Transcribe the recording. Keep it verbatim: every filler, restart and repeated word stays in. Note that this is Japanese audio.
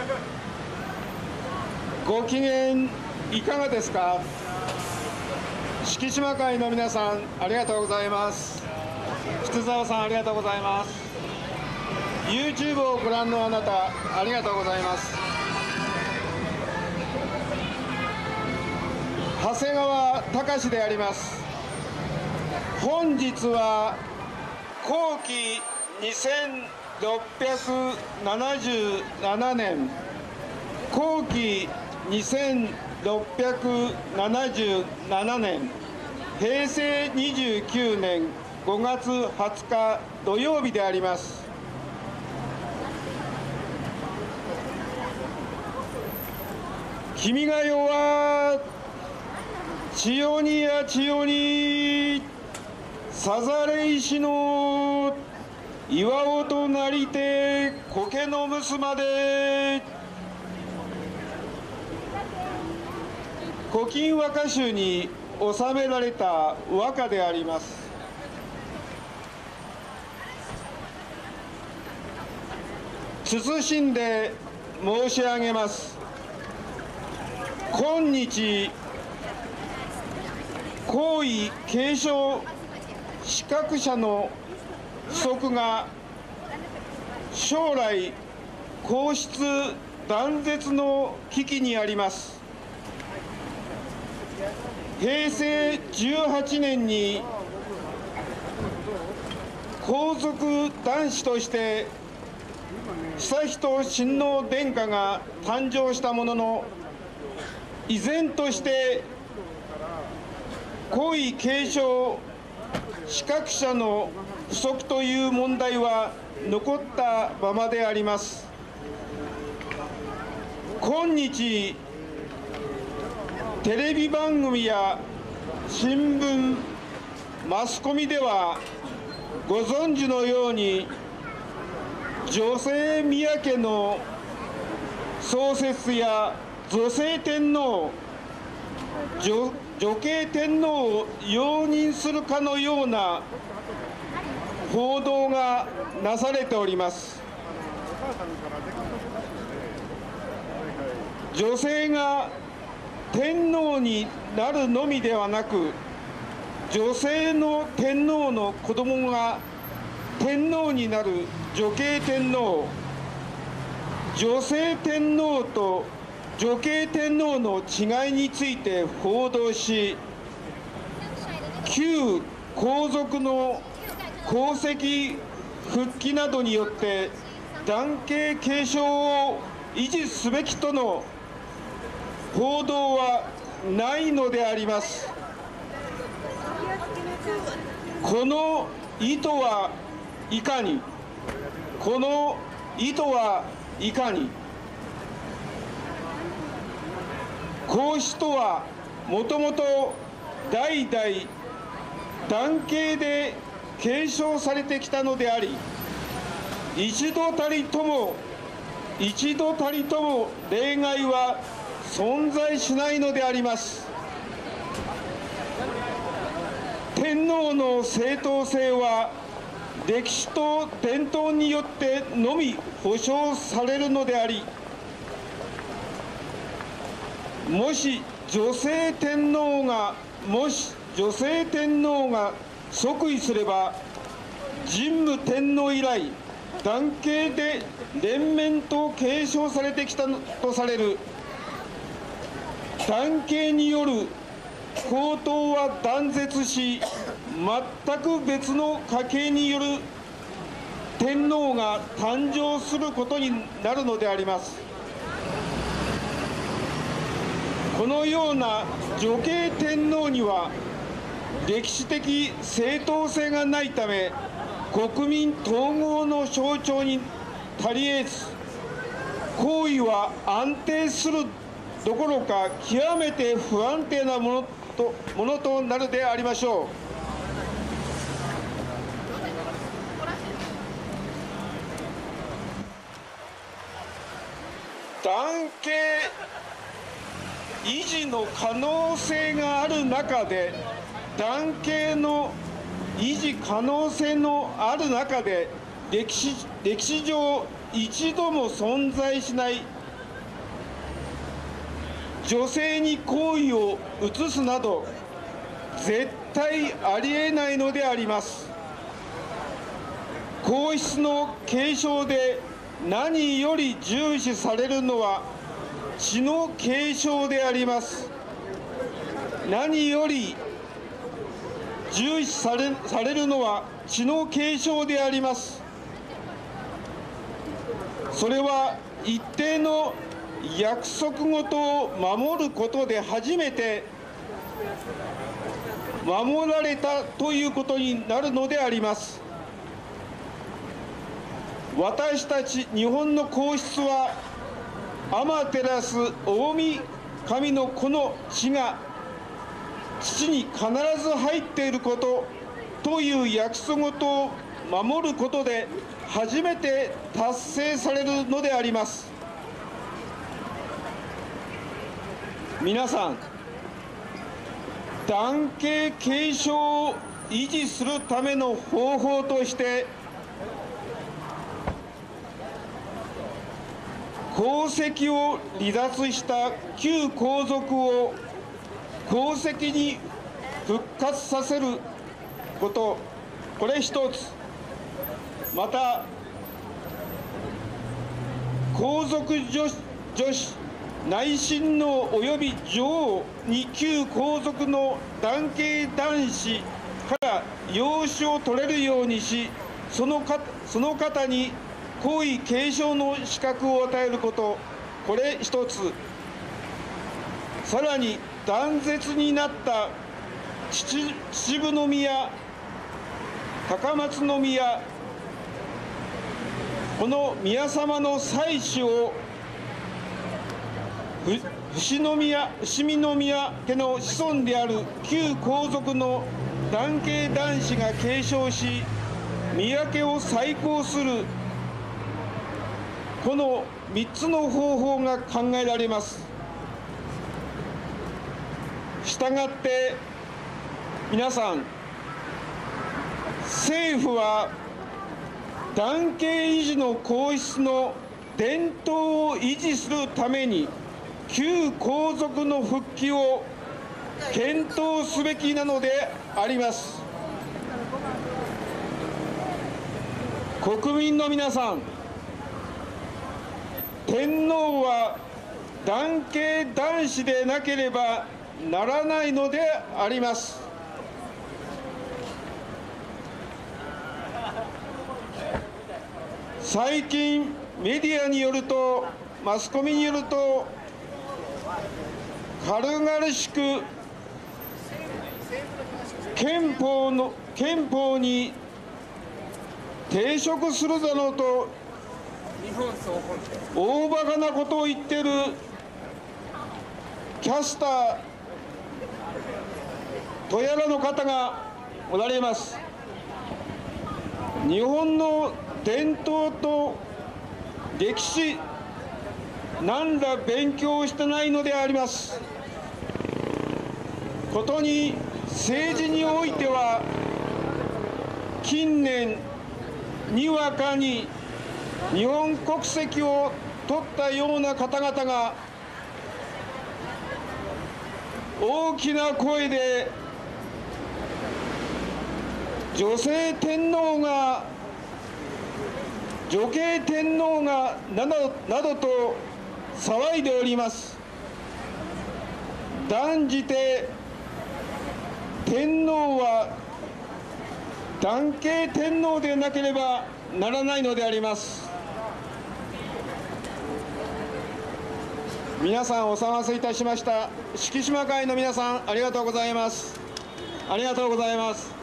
ご機嫌いかがですか。敷島会の皆さん、ありがとうございます。福沢さん、ありがとうございます。YouTube をご覧のあなた、ありがとうございます。長谷川隆であります。本日は後期にせんろっぴゃくななじゅうななねん、後期にせんろっぴゃくななじゅうななねん、へいせいにじゅうきゅうねんごがつはつか土曜日であります。君が代は千代にや千代にさざれ石の岩尾となりて苔の結まで。古今和歌集に収められた和歌であります。謹んで申し上げます。今日皇位継承資格者の不足が将来皇室断絶の危機にあります。へいせいじゅうはちねんに皇族男子として悠仁親王殿下が誕生したものの、依然として皇位継承資格者の不足という問題は残ったままであります。今日テレビ番組や新聞、マスコミではご存知のように女性宮家の創設や女性天皇、女女系天皇を容認するかのような報道がなされております。女性が天皇になるのみではなく、女性の天皇の子供が天皇になる女系天皇、女性天皇と女系天皇の違いについて報道し、旧皇族の皇籍復帰などによって男系継承を維持すべきとの報道はないのであります。この意図はいかに、この意図はいかに。皇室とはもともと代々男系で継承されてきたのであり、一度たりとも一度たりとも例外は存在しないのであります。天皇の正当性は歴史と伝統によってのみ保障されるのであり、もし女性天皇がもし女性天皇が即位すれば、神武天皇以来男系で連綿と継承されてきたとされる男系による皇統は断絶し、全く別の家系による天皇が誕生することになるのであります。このような女系天皇には歴史的正当性がないため、国民統合の象徴に足り得ず、皇位は安定するどころか極めて不安定なものと、ものとなるでありましょう。男系維持の可能性がある中で、男系の維持可能性のある中で、歴史、歴史上一度も存在しない女性に好意を移すなど絶対ありえないのであります。皇室の継承で何より重視されるのは血の継承であります。何より重視され、されるのは血の継承であります。それは一定の約束事を守ることで初めて守られたということになるのであります。私たち日本の皇室は天照大神神の子の血が父に必ず入っていることという約束事を守ることで初めて達成されるのであります。皆さん、男系継承を維持するための方法として皇籍を離脱した旧皇族を皇籍に復活させること、これ一つ。また皇族女子、女子内親王及び女王に旧皇族の男系男子から養子を取れるようにし、そのかその方に皇位継承の資格を与えること、これ一つ。さらに断絶になった秩父宮、高松宮、この宮様の妻子を伏宮、伏見宮家の子孫である旧皇族の男系男子が継承し、宮家を再興する、このみっつの方法が考えられます。したがって皆さん、政府は男系維持の皇室の伝統を維持するために旧皇族の復帰を検討すべきなのであります。国民の皆さん、天皇は男系男子でなければならないのであります。最近メディアによると、マスコミによると、軽々しく憲法の憲法に抵触するだろうと大バカなことを言っているキャスターとやらの方がおられます。日本の伝統と歴史、何ら勉強してないのであります。ことに政治においては近年にわかに日本国籍を取ったような方々が大きな声で女性天皇が女系天皇がなどなどと騒いでおります。断じて天皇は男系天皇でなければならないのであります。皆さんお騒がせいたしました。敷島会の皆さん、ありがとうございます。ありがとうございます。